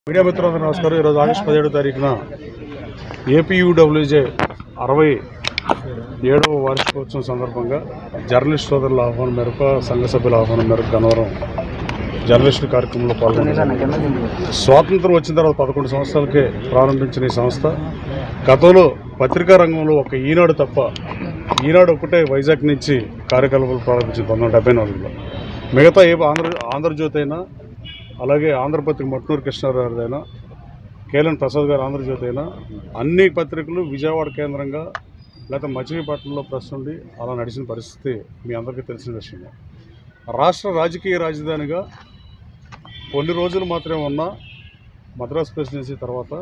Media మిత్రులందరూ నమస్కారం. ఈరోజు ఆగస్టు 17వ తారీఖున ఏపీయూడబ్ల్యూజే 67వ వార్షికోత్సవం సందర్భంగా జర్నలిస్ట్ సోదరుల ఆహ్వానం మేరకు, సంఘ సభ్యుల ఆహ్వానం మేరకు గన్నవరం జర్నలిస్టు కార్యక్రమంలో పాల్గొన్నారు. స్వాతంత్రం వచ్చిన తర్వాత 11 సంవత్సరాలకే ప్రారంభించిన ఈ సంస్థ గతంలో పత్రికా రంగంలో ఒక ఈనాడు తప్ప, ఈనాడు ఒకటే వైజాగ్ నుంచి కార్యకలాపాలు ప్రారంభించింది 1974లో. మిగతా ఏ ఆంధ్రజ్యోతి అయినా, అలాగే ఆంధ్రపత్రిక మట్నూరు కృష్ణారావుదైనా, కేఎల్ఎన్ ప్రసాద్ గారు ఆంధ్రజ్యోతి అయినా, అన్ని పత్రికలు విజయవాడ కేంద్రంగా లేకపోతే మచిలీపట్నంలో ప్రెస్ ఉండి అలా నడిచిన పరిస్థితి మీ అందరికీ తెలిసిన విషయమే. రాష్ట్ర రాజకీయ రాజధానిగా కొన్ని రోజులు మాత్రమే ఉన్న మద్రాస్ ప్రెసిడెన్సీ తర్వాత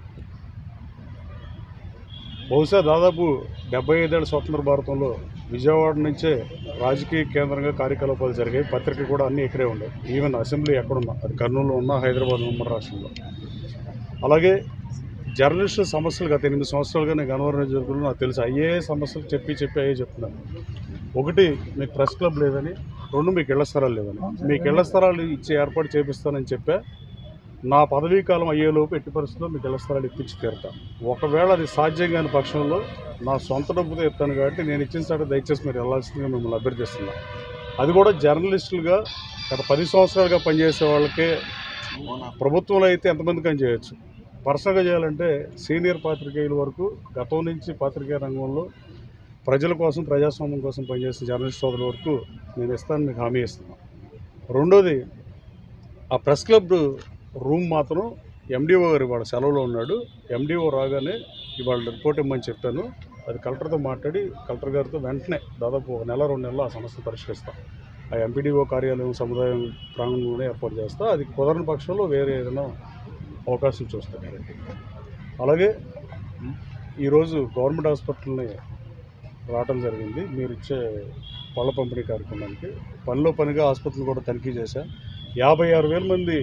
బహుశా దాదాపు 75 ఏళ్ల స్వతంత్ర భారతంలో విజయవాడ నుంచే రాజకీయ కేంద్రంగా కార్యకలాపాలు జరిగాయి. పత్రిక కూడా అన్నీ ఇక్కడే ఉండేవి. ఈవెన్ అసెంబ్లీ ఎక్కడున్నా, అది కర్నూలులో ఉన్నా, హైదరాబాద్ ఉమ్మడి రాష్ట్రంలో. అలాగే జర్నలిస్టు సమస్యలు గత 8 సంవత్సరాలుగా నేను గన్నవరం నియోజకవర్గంలో నాకు తెలుసు. అయ్యే సమస్యలు చెప్పి అయ్యే చెప్తున్నాను. ఒకటి, మీకు ప్రెస్ క్లబ్ లేదని. 2, మీకు ఇళ్ల స్థలాలు లేవని. మీకు ఇళ్ల స్థలాలు ఇచ్చే ఏర్పాటు చేపిస్తానని చెప్పా. నా పదవీ కాలం అయ్యేలోపు ఎట్టి పరిస్థితుల్లో మీకు ఇళ్ల స్థలాలు ఇప్పించి తీరుతా. ఒకవేళ అది సాధ్యం కాని పక్షంలో నా సొంత డబ్బుతో ఇస్తాను కాబట్టి నేను ఇచ్చిన సార్ దయచేసి మీరు వెళ్ళాల్సిందిగా మిమ్మల్ని అభ్యర్థిస్తున్నా. అది కూడా జర్నలిస్టులుగా గత 10 సంవత్సరాలుగా పనిచేసే వాళ్ళకే. ప్రభుత్వంలో అయితే ఎంతమందికి అని చేయొచ్చు. పర్సనల్గా చేయాలంటే సీనియర్ పాత్రికేయుల వరకు గతం నుంచి పాత్రికేయ రంగంలో ప్రజల కోసం, ప్రజాస్వామ్యం కోసం పనిచేసిన జర్నలిస్ట్ సోదరుల వరకు నేను ఇస్తాను, మీకు హామీ ఇస్తున్నాను. రెండోది, ఆ ప్రెస్ క్లబ్ రూమ్ మాత్రం ఎండిఓ గారు ఇవాళ సెలవులో ఉన్నాడు. ఎండిఓ రాగానే ఇవాళ రిపోర్ట్ ఇవ్వమని చెప్పాను. అది కలెక్టర్తో మాట్లాడి కలెక్టర్ గారితో వెంటనే దాదాపు 1 నెల 2 నెలలు ఆ సమస్యను పరిష్కరిస్తాం. ఆ ఎంపీడీఓ కార్యాలయం సముదాయం ప్రాంగణంలోనే ఏర్పాటు చేస్తా. అది కుదరని పక్షంలో వేరే ఏదైనా అవకాశం చూస్తాను. అలాగే ఈరోజు గవర్నమెంట్ హాస్పిటల్ని రావడం జరిగింది. మీరు ఇచ్చే పళ్ళ పంపిణీ కార్యక్రమానికి పనిలో పనిగా ఆసుపత్రులు కూడా తనిఖీ చేశా. 56,000 మంది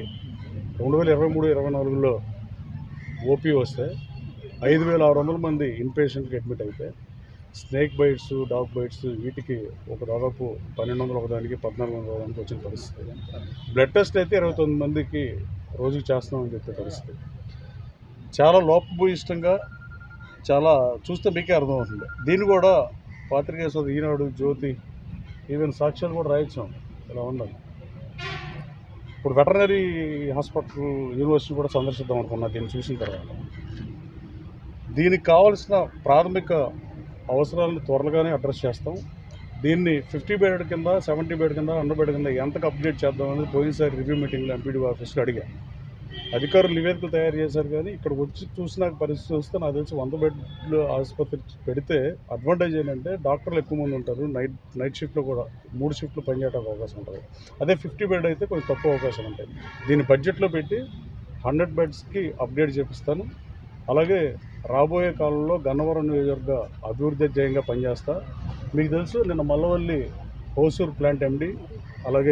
2023-24లో ఓపీ వస్తే 5,600 మంది ఇన్పేషెంట్కి అడ్మిట్ అయితే, స్నేక్ బైట్స్, డాగ్ బైట్స్ వీటికి ఒక దాదాపు 1,200 ఒకదానికి, 1,400 ఒకదానికి వచ్చిన పరిస్థితి. బ్లడ్ టెస్ట్ అయితే 29 మందికి రోజుకి చేస్తున్నామని చెప్పే పరిస్థితి. చాలా లోపభూయిష్టంగా, చాలా చూస్తే మీకే అర్థమవుతుంది. దీన్ని కూడా పాత్రికేయ సోదరు ఈనాడు, జ్యోతి, ఈవెన్ సాక్ష్యాలు కూడా రాయించాం. ఇలా ఉండాలి. ఇప్పుడు వెటర్నరీ హాస్పిటల్ యూనివర్సిటీ కూడా సందర్శిద్దాం అనుకున్నా. దీన్ని చూసిన తర్వాత దీనికి కావాల్సిన ప్రాథమిక అవసరాలను త్వరగానే అడ్రస్ చేస్తాం. దీన్ని 50 బెడ్ కింద, 70 బెడ్ కింద, 100 బెడ్ కింద ఎంతకు అప్డేట్ చేద్దాం అనేది పోయినసారి రివ్యూ మీటింగ్లో ఎంపీడీ ఆఫీస్లో అడిగా. అధికారులు నివేదికలు తయారు చేశారు. కానీ ఇక్కడ వచ్చి చూసినాక పరిస్థితి వస్తే నాకు తెలిసి 100 బెడ్లు ఆసుపత్రి పెడితే అడ్వాంటేజ్ ఏంటంటే డాక్టర్లు ఎక్కువ మంది ఉంటారు. నైట్ షిఫ్ట్లో కూడా 3 షిఫ్ట్లు పనిచేయడానికి అవకాశం ఉంటుంది. అదే 50 బెడ్ అయితే కొంచెం తక్కువ అవకాశం ఉంటాయి. దీన్ని బడ్జెట్లో పెట్టి 100 బెడ్స్కి అప్డేట్ చేపిస్తాను. అలాగే రాబోయే కాలంలో గన్నవరం నియోజకవర్గ అభివృద్ధి ధ్యేయంగా పనిచేస్తా. మీకు తెలుసు, నిన్న మల్లవల్లి హోసూర్ ప్లాంట్ ఎండి, అలాగే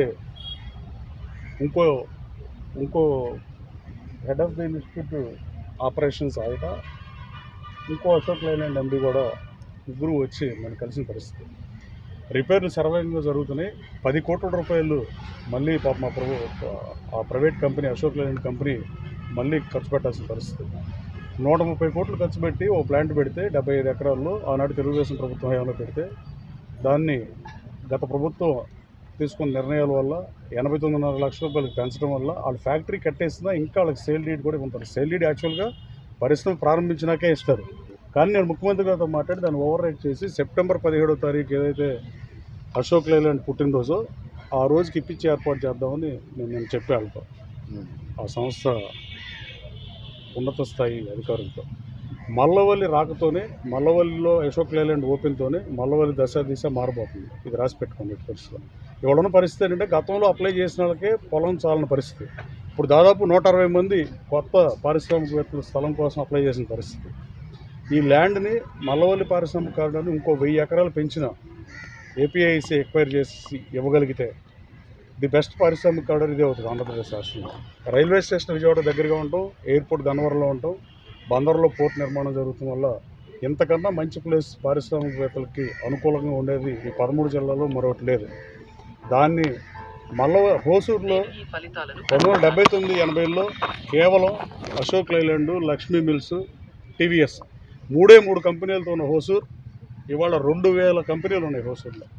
ఇంకో head of the institute operations ఆయన, ఇంకో అశోక్ లైలాండ్ ఎండి కూడా ముగ్గురు వచ్చి మనం కలిసిన పరిస్థితి. రిపేర్లు సర్వేగా జరుగుతున్నాయి. 10 కోట్ల రూపాయలు మళ్ళీ మా ఆ private company Ashok Leyland company మళ్ళీ ఖర్చు పెట్టాల్సిన పరిస్థితి. 130 కోట్లు ఖర్చు పెట్టి ఓ ప్లాంట్ పెడితే 75 ఎకరాల్లో ఆనాడు తెలుగుదేశం ప్రభుత్వం హయాంలో పెడితే, దాన్ని గత ప్రభుత్వం తీసుకున్న నిర్ణయాల వల్ల 89.5 లక్షల రూపాయలకు పెంచడం వల్ల వాళ్ళు ఫ్యాక్టరీ కట్టేసినా ఇంకా వాళ్ళకి సేల్ డీడ్ కూడా ఇవ్వతారు. సేల్ డీడ్ యాక్చువల్గా పరిశ్రమ ప్రారంభించినాకే ఇస్తారు. కానీ నేను ముఖ్యమంత్రి గారితో మాట్లాడి దాన్ని ఓవర్ రైట్ చేసి సెప్టెంబర్ 17వ తారీఖు ఏదైతే అశోక్ లైలాండ్ పుట్టినరోజో ఆ రోజుకి ఇప్పించి ఏర్పాటు చేద్దామని నేను చెప్పే వాళ్ళతో, ఆ సంస్థ ఉన్నత స్థాయి అధికారులతో. మల్లవల్లి రాకతోనే, మల్లవల్లిలో అశోక్ లైలాండ్ ఓపెన్తోనే మల్లవల్లి దిశ మారబోతుంది. ఇది రాసి పెట్టుకోండి. పరిస్థితి ఇవాళ ఉన్న పరిస్థితి ఏంటంటే గతంలో అప్లై చేసిన వాళ్ళకే పొలం చాలని పరిస్థితి. ఇప్పుడు దాదాపు 160 మంది కొత్త పారిశ్రామికవేత్తల స్థలం కోసం అప్లై చేసిన పరిస్థితి. ఈ ల్యాండ్ని మల్లవల్లి పారిశ్రామిక కారిడార్ని ఇంకో 1000 ఎకరాలు పెంచిన ఏపీఐసి ఎక్వైర్ చేసి ఇవ్వగలిగితే ది బెస్ట్ పారిశ్రామిక కారిడార్ ఇదే అవుతుంది ఆంధ్రప్రదేశ్ రాష్ట్రంలో. రైల్వే స్టేషన్ విజయవాడ దగ్గరగా ఉంటాం, ఎయిర్పోర్ట్ గన్నవరంలో ఉంటాం, బందర్లో పోర్ట్ నిర్మాణం జరుగుతున్న వల్ల ఇంతకన్నా మంచి ప్లేస్ పారిశ్రామికవేత్తలకి అనుకూలంగా ఉండేది ఈ 13 జిల్లాలో మరొకటి లేదు. దాన్ని హోసూరులో 1979-80లో కేవలం Ashok Leyland, Lakshmi mills, TVS మూడు కంపెనీలతో ఉన్న హోసూరు ఇవాళ 2000 కంపెనీలు ఉన్నాయి హోసూరులో.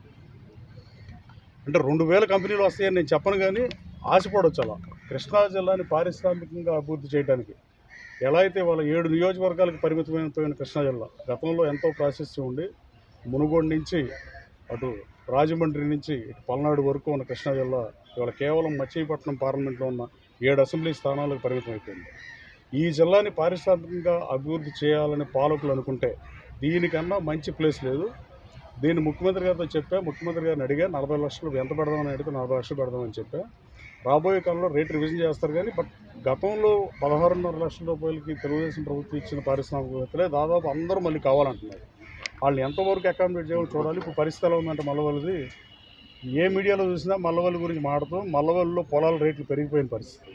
అంటే 2000 కంపెనీలు వస్తాయని నేను చెప్పను, కానీ ఆశపడవచ్చు. అలా కృష్ణా జిల్లాని పారిశ్రామికంగా అభివృద్ధి చేయడానికి ఎలా అయితే వాళ్ళ 7 నియోజకవర్గాలకు పరిమితమైపోయిన కృష్ణా జిల్లా గతంలో ఎంతో ప్రాశస్త్యం ఉండి మునుగోడు నుంచి అటు రాజమండ్రి నుంచి ఇటు పల్నాడు వరకు ఉన్న కృష్ణా జిల్లా ఇవాళ కేవలం మచిలీపట్నం పార్లమెంట్లో ఉన్న 7 అసెంబ్లీ స్థానాలకు పరిమితమైపోయింది. ఈ జిల్లాని పారిశ్రామికంగా అభివృద్ధి చేయాలని పాలకులు అనుకుంటే దీనికన్నా మంచి ప్లేస్ లేదు. దీన్ని ముఖ్యమంత్రి గారితో చెప్పా, ముఖ్యమంత్రి గారిని అడిగా 40 లక్షలు ఎంత పెడదామని అడిగితే 40 లక్షలు పెడదామని చెప్పా. రాబోయే కాలంలో రేటు రివిజన్ చేస్తారు, కానీ బట్ గతంలో 16.5 లక్షల రూపాయలకి తెలుగుదేశం ప్రభుత్వం ఇచ్చిన పారిశ్రామికవేత్తలే దాదాపు అందరూ మళ్ళీ కావాలంటున్నారు. వాళ్ళని ఎంతవరకు అకామిడేట్ చేయాలో చూడాలి. ఇప్పుడు పరిస్థితి ఎలా ఉందంటే మల్లవల్లిది ఏ మీడియాలో చూసినా మల్లవల్లి గురించి మాట్లాడుతూ మల్లవల్లిలో పొలాల రేట్లు పెరిగిపోయిన పరిస్థితి.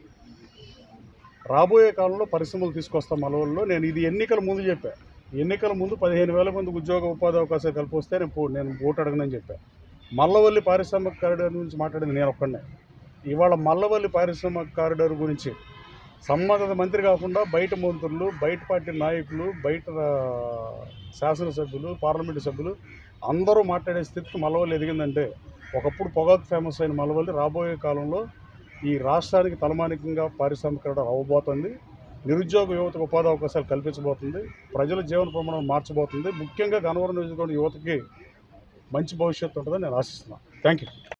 రాబోయే కాలంలో పరిశ్రమలు తీసుకొస్తాం మల్లవల్లిలో. నేను ఇది ఎన్నికల ముందు చెప్పా. ఎన్నికల ముందు 15,000 మందికి ఉద్యోగ ఉపాధి అవకాశాలు కల్పిస్తే నేను ఓటు అడగనని చెప్పాను. మల్లవల్లి పారిశ్రామిక కారిడార్ గురించి మాట్లాడింది నేను ఒక్కడే. ఇవాళ మల్లవల్లి పారిశ్రామిక కారిడార్ గురించి సంబంధిత మంత్రి కాకుండా బయట మంత్రులు, బయట పార్టీ నాయకులు, బయట శాసనసభ్యులు, పార్లమెంటు సభ్యులు అందరూ మాట్లాడే స్థితికి మల్లవల్లి ఎదిగిందంటే, ఒకప్పుడు పొగాకు ఫేమస్ అయిన మల్లవల్లి రాబోయే కాలంలో ఈ రాష్ట్రానికి తలమానికంగా పారిశ్రామిక కారిడార్ అవ్వబోతుంది. నిరుద్యోగ యువతకు ఉపాధి అవకాశాలు కల్పించబోతుంది. ప్రజల జీవన ప్రమాణం మార్చబోతుంది. ముఖ్యంగా గన్నవరం నియోజకవర్గం యువతకి మంచి భవిష్యత్తు ఉంటుందని నేను ఆశిస్తున్నాను. Thank you.